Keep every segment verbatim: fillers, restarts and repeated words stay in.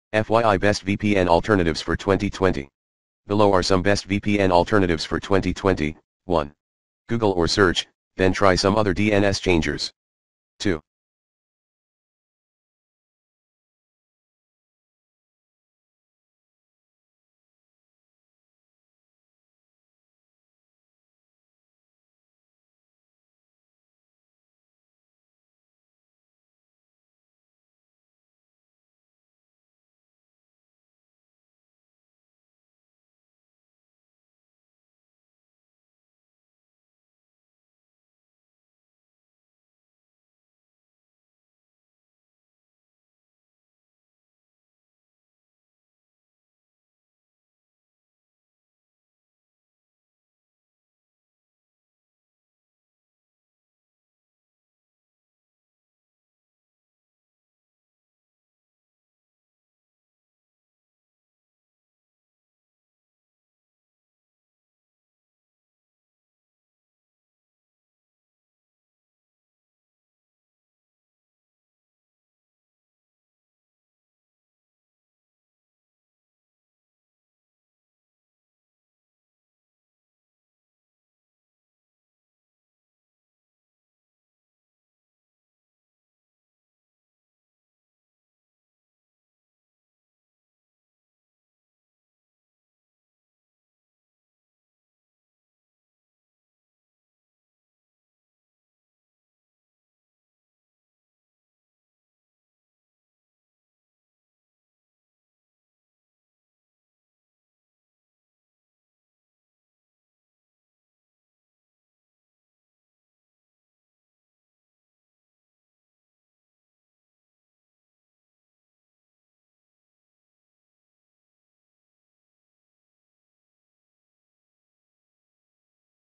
F Y I Best V P N Alternatives for twenty twenty. Below are some best V P N alternatives for twenty twenty. one. Google or search, then try some other D N S changers. two.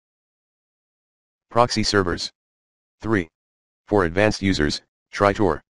Proxy servers. three. For advanced users, try Tor.